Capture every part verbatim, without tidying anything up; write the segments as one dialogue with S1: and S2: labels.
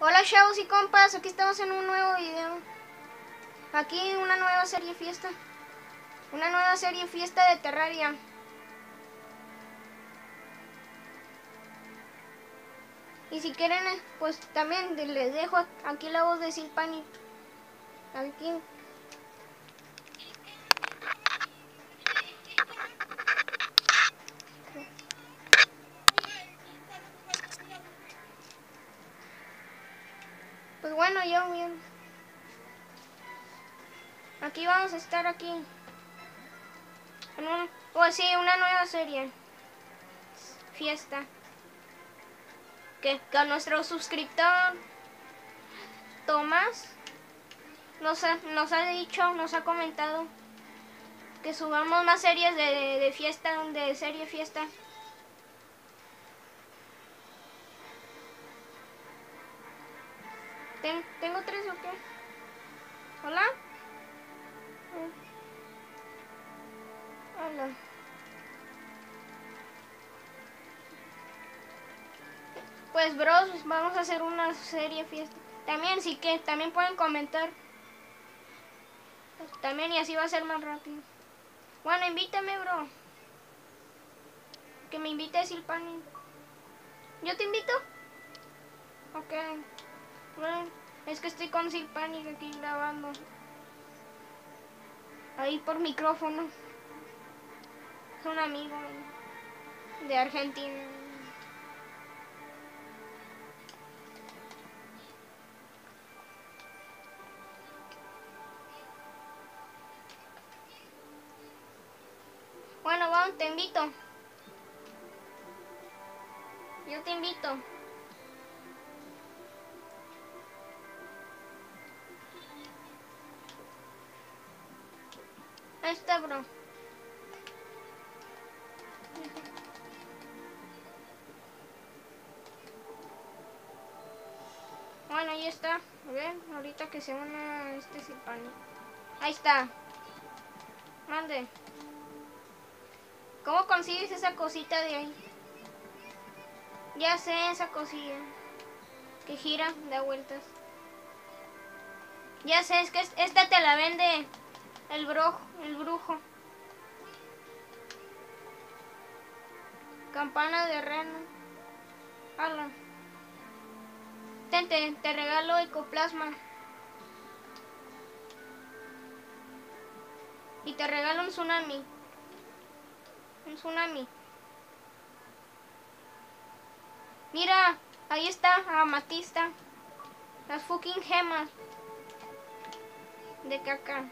S1: Hola chavos y compas, aquí estamos en un nuevo video. Aquí una nueva serie fiesta. Una nueva serie fiesta de Terraria. Y si quieren, pues también les dejo aquí la voz de Silpani. Aquí. Pues bueno, yo bien. Aquí vamos a estar aquí. En un, pues sí, una nueva serie. Fiesta. Que, que a nuestro suscriptor Tomás nos ha, nos ha dicho, nos ha comentado que subamos más series de, de, de fiesta, de serie fiesta. Ten, ¿Tengo tres o qué? ¿Hola? Hola. Pues bros, vamos a hacer una serie fiesta. También sí que, también pueden comentar. Pues, también y así va a ser más rápido. Bueno, invítame, bro. Que me invite Silpani. ¿Yo te invito? Ok. Bueno, es que estoy con Silpani aquí grabando. Ahí por micrófono. Es un amigo de Argentina. Bueno, vamos, te invito. Yo te invito. Ahí está, bro. Bueno, ahí está. A ver, ahorita que se una este Silpani. Ahí está. Mande. ¿Cómo consigues esa cosita de ahí? Ya sé, esa cosilla que gira, da vueltas. Ya sé, es que esta te la vende el brujo, el brujo. Campana de reno. Hala. Ten, te, te regalo ecoplasma. Y te regalo un tsunami. Un tsunami. Mira, ahí está, amatista. Las fucking gemas de caca.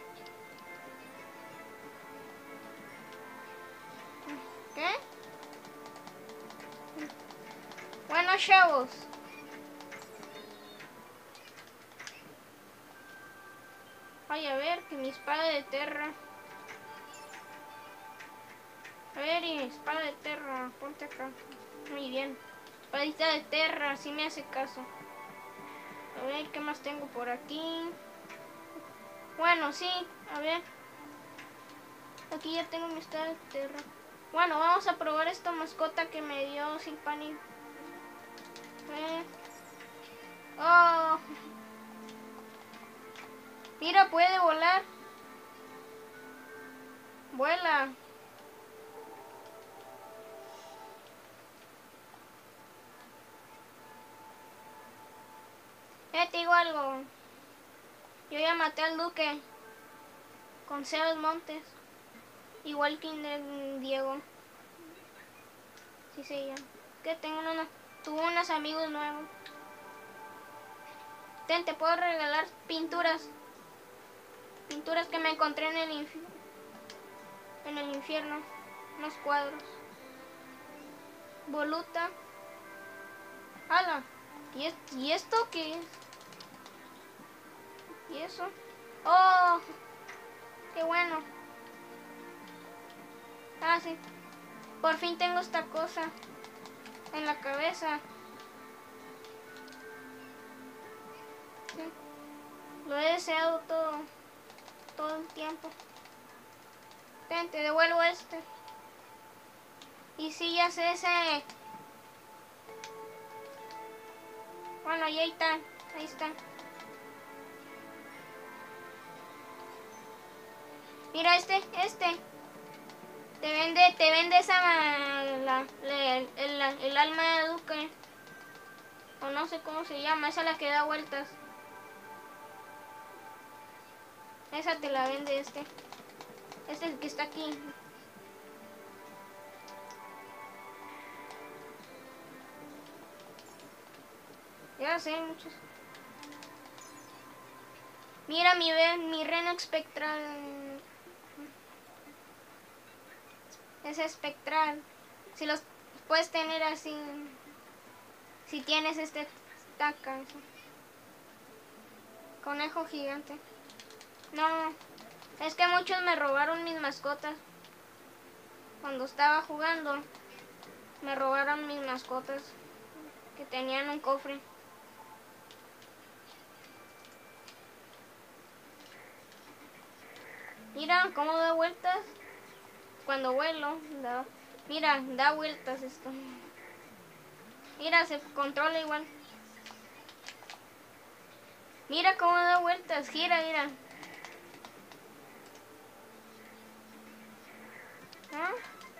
S1: ¿Qué? Bueno, chavos. Ay, a ver, que mi espada de terra. A ver, y espada de terra, ponte acá. Muy bien. Espadita de terra, sí me hace caso. A ver, ¿qué más tengo por aquí? Bueno, sí, a ver. Aquí ya tengo mi espada de terra. Bueno, vamos a probar esta mascota que me dio Silpani. Eh. Oh. Mira, puede volar. Vuela. Eh, te digo algo. Yo ya maté al duque. Con Sebas Montes. Igual que de Diego. Sí, sí, ya. Que tengo unos, tuvo unos amigos nuevos. Ten, te puedo regalar pinturas. Pinturas que me encontré en el infierno. En el infierno. Unos cuadros. Voluta. ¡Hala! ¿Y, es, ¿Y esto qué es? ¿Y eso? ¡Oh! ¡Qué bueno! Ah, sí. Por fin tengo esta cosa en la cabeza. Sí. Lo he deseado todo, todo el tiempo. Ten, te devuelvo este. Y sí, ya sé ese. Bueno, y ahí está. Ahí está. Mira este, este. Te vende, te vende esa la, la, el, el, el alma de Duque. O no sé cómo se llama, esa la que da vueltas. Esa te la vende este. Este es el que está aquí. Ya sé, muchos. Mira mi, mi reno espectral. Es espectral. Si los puedes tener así. Si tienes este taca. Conejo gigante. No. Es que muchos me robaron mis mascotas. Cuando estaba jugando. Me robaron mis mascotas. Que tenían un cofre. Mira cómo da vueltas. Cuando vuelo, da, mira, da vueltas esto. Mira, se controla igual. Mira cómo da vueltas, gira, mira. ¿Ah?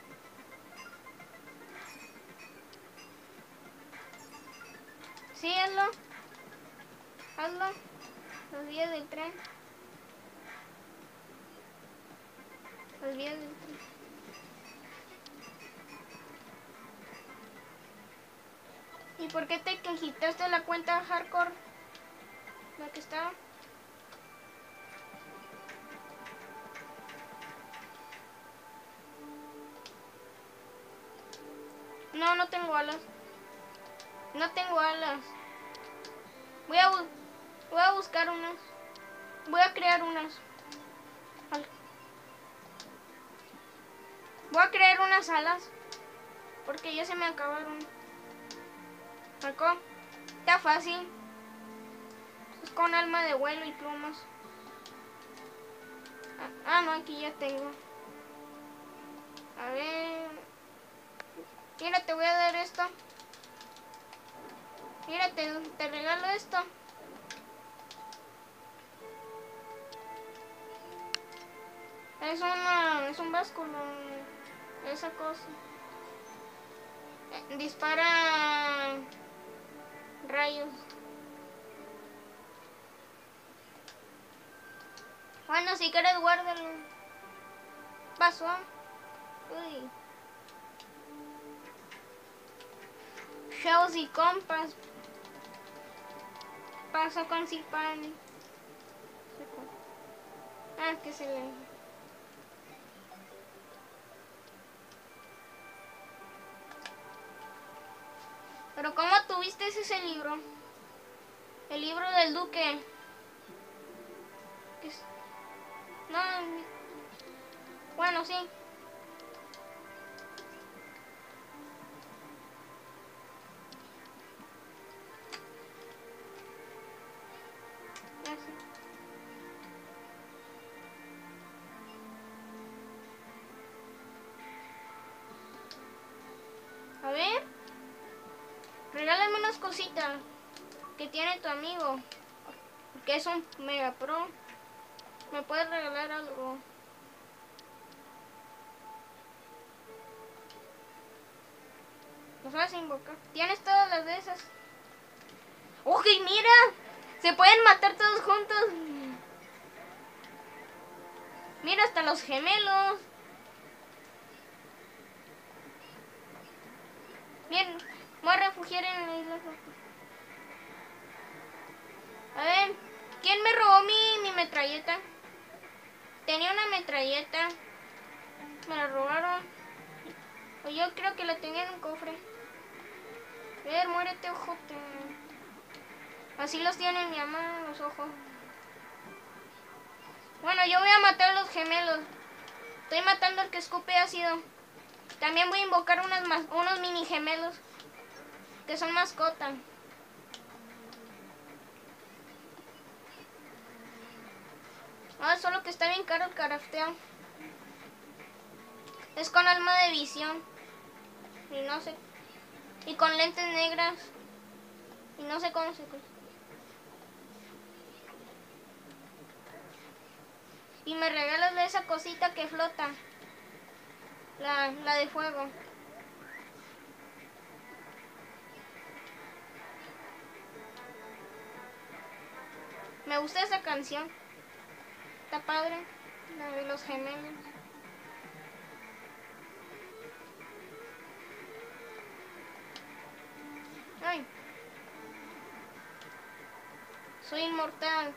S1: Sí, hazlo. Hazlo. Los vías del tren. Los vías del tren. ¿Y por qué te quitaste la cuenta hardcore? La que estaba. No, no tengo alas. No tengo alas. Voy a, voy a buscar unas. Voy a crear unas. Voy a crear unas alas. Porque ya se me acabaron. Marco. Está fácil. Es con alma de vuelo y plumas. Ah, ah, no, aquí ya tengo. A ver. Mira, te voy a dar esto. Mira, te, te regalo esto. Es una, es un básculo. Esa cosa. Eh, dispara rayos. Bueno, si quieres guárdalo. Pasó. Uy. Shells y compas. Pasó con Silpani. Ah, que se le... Pero ¿cómo tuviste ese libro? El libro del Duque. No. Bueno, sí. Ya sé. A ver. Regálame unas cositas que tiene tu amigo. Que es un mega pro. ¿Me puedes regalar algo? Los vas a invocar. Tienes todas las de esas. ¡Ok, mira! Se pueden matar todos juntos. Mira, hasta los gemelos. Bien, voy a refugiar en la isla. A ver, ¿quién me robó mi, mi metralleta? Tenía una metralleta. Me la robaron. O yo creo que la tenía en un cofre. A ver, muérete, ojote. Así los tiene mi mamá, los ojos. Bueno, yo voy a matar a los gemelos. Estoy matando al que escupe ácido. También voy a invocar unas más, unos mini gemelos. Que son mascota. Ah, solo que está bien caro el crafteo. Es con alma de visión. Y no sé. Y con lentes negras. Y no sé cómo se... Y me regalas esa cosita que flota. La, la de fuego. Me gusta esa canción. Está padre. La de los gemelos. Ay. Soy inmortal.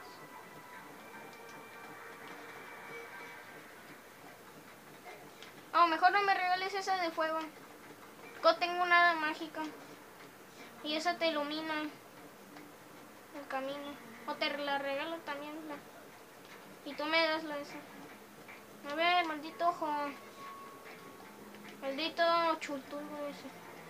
S1: Oh, mejor no me regales esa de fuego. Yo tengo una hada mágica. Y esa te ilumina el camino. O te la regalo también. La... Y tú me das la esa. A ver, maldito ojo. Maldito chulturbo ese.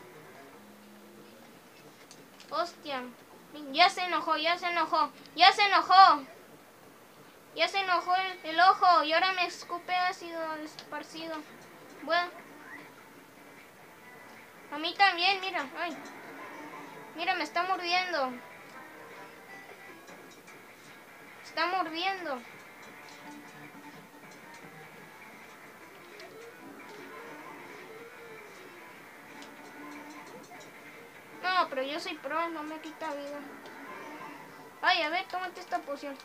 S1: Hostia. Ya se enojó, ya se enojó. Ya se enojó. Ya se enojó el, el ojo. Y ahora me escupe ácido esparcido. Bueno. A mí también, mira. Ay. Mira, me está mordiendo. Está mordiendo. No, pero yo soy pro, no me quita vida. Ay, a ver, tómate esta poción.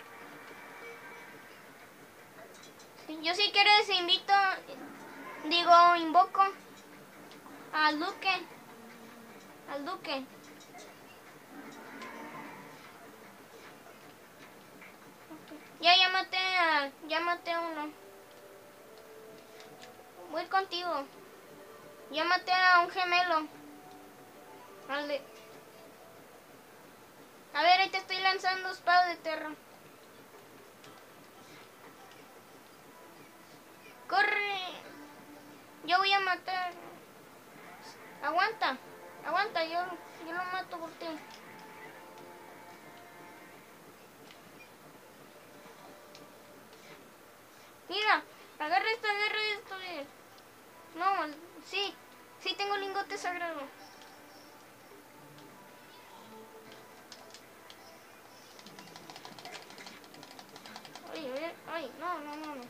S1: Yo si quieres invito, digo, invoco al duque. Al duque. Ya, ya maté a, ya maté a uno. Voy contigo. Ya maté a un gemelo. Al de... A ver, ahí te estoy lanzando espada de tierra. ¡Corre! Yo voy a matar. Aguanta, aguanta, yo, yo lo mato por ti. Mira, agarra esto, agarra esto. Bien. No, sí, sí tengo lingote sagrado. Ay, a ver, ay, no, no, no, no.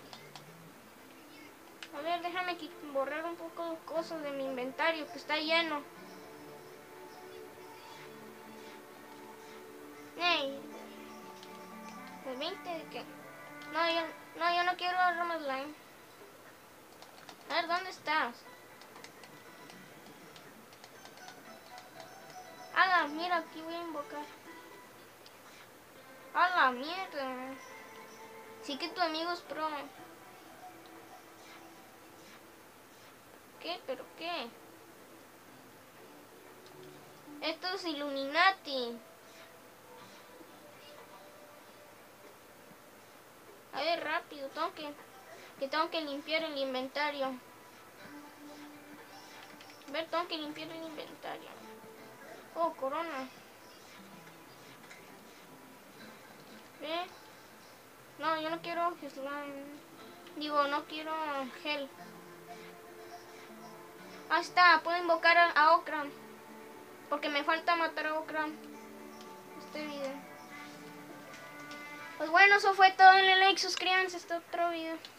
S1: A ver, déjame borrar un poco de cosas de mi inventario que está lleno. Hey, ¿el veinte de qué? No, yo no, yo no quiero armas slime. A ver, ¿dónde estás? ¡Hala! Mira, aquí voy a invocar. ¡A la mierda! Sí que tu amigo es pro. ¿Qué? ¿Pero qué? Esto es Illuminati. A ver, rápido, tengo que, que tengo que limpiar el inventario. A ver, tengo que limpiar el inventario. Oh, corona. ¿Ve? No, yo no quiero slime. Digo, no quiero gel. Ahí está, puedo invocar a, a Okran. Porque me falta matar a Okran. Este video. Pues bueno, eso fue todo. Denle like, suscríbanse a este otro video.